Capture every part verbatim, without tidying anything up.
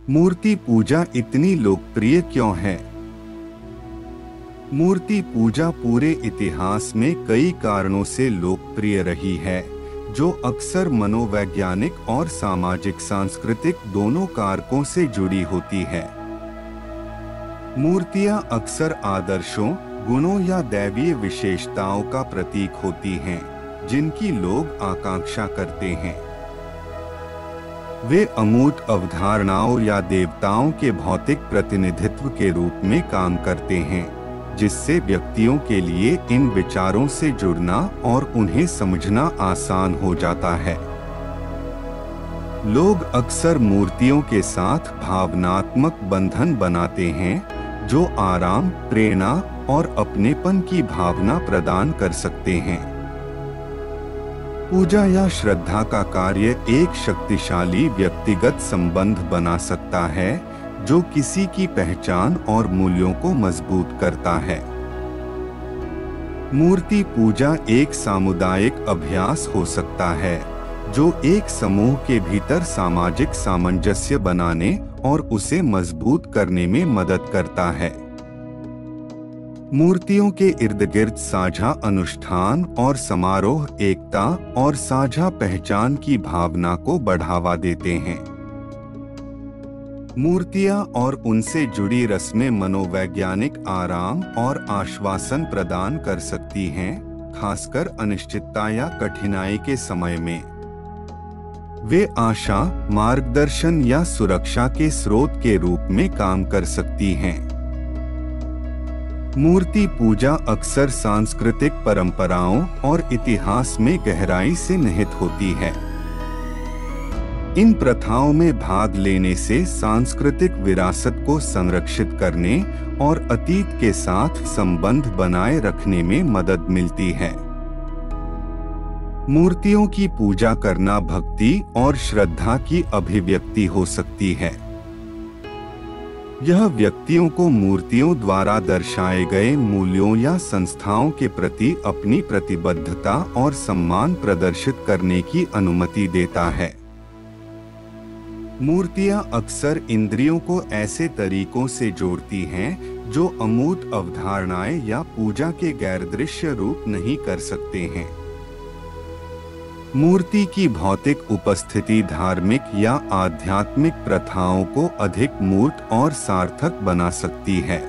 मूर्ति पूजा इतनी लोकप्रिय क्यों है? मूर्ति पूजा पूरे इतिहास में कई कारणों से लोकप्रिय रही है, जो अक्सर मनोवैज्ञानिक और सामाजिक सांस्कृतिक दोनों कारकों से जुड़ी होती है। मूर्तियां अक्सर आदर्शों, गुणों या दैवीय विशेषताओं का प्रतीक होती हैं, जिनकी लोग आकांक्षा करते हैं। वे अमूर्त अवधारणाओं या देवताओं के भौतिक प्रतिनिधित्व के रूप में काम करते हैं, जिससे व्यक्तियों के लिए इन विचारों से जुड़ना और उन्हें समझना आसान हो जाता है। लोग अक्सर मूर्तियों के साथ भावनात्मक बंधन बनाते हैं, जो आराम, प्रेरणा और अपनेपन की भावना प्रदान कर सकते हैं। पूजा या श्रद्धा का कार्य एक शक्तिशाली व्यक्तिगत संबंध बना सकता है, जो किसी की पहचान और मूल्यों को मजबूत करता है। मूर्ति पूजा एक सामुदायिक अभ्यास हो सकता है, जो एक समूह के भीतर सामाजिक सामंजस्य बनाने और उसे मजबूत करने में मदद करता है। मूर्तियों के इर्द गिर्द साझा अनुष्ठान और समारोह एकता और साझा पहचान की भावना को बढ़ावा देते हैं। मूर्तियां और उनसे जुड़ी रस्में मनोवैज्ञानिक आराम और आश्वासन प्रदान कर सकती हैं, खासकर अनिश्चितता या कठिनाई के समय में। वे आशा, मार्गदर्शन या सुरक्षा के स्रोत के रूप में काम कर सकती हैं। मूर्ति पूजा अक्सर सांस्कृतिक परंपराओं और इतिहास में गहराई से निहित होती है। इन प्रथाओं में भाग लेने से सांस्कृतिक विरासत को संरक्षित करने और अतीत के साथ संबंध बनाए रखने में मदद मिलती है। मूर्तियों की पूजा करना भक्ति और श्रद्धा की अभिव्यक्ति हो सकती है। यह व्यक्तियों को मूर्तियों द्वारा दर्शाए गए मूल्यों या संस्थाओं के प्रति अपनी प्रतिबद्धता और सम्मान प्रदर्शित करने की अनुमति देता है। मूर्तियां अक्सर इंद्रियों को ऐसे तरीकों से जोड़ती हैं, जो अमूर्त अवधारणाएं या पूजा के गैर दृश्य रूप नहीं कर सकते हैं। मूर्ति की भौतिक उपस्थिति धार्मिक या आध्यात्मिक प्रथाओं को अधिक मूर्त और सार्थक बना सकती है।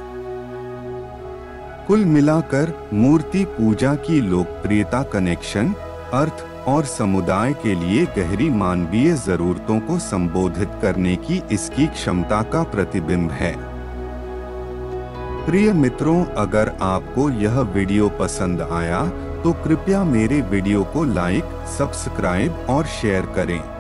कुल मिलाकर मूर्ति पूजा की लोकप्रियता कनेक्शन, अर्थ और समुदाय के लिए गहरी मानवीय जरूरतों को संबोधित करने की इसकी क्षमता का प्रतिबिंब है। प्रिय मित्रों, अगर आपको यह वीडियो पसंद आया तो कृपया मेरे वीडियो को लाइक, सब्सक्राइब और शेयर करें।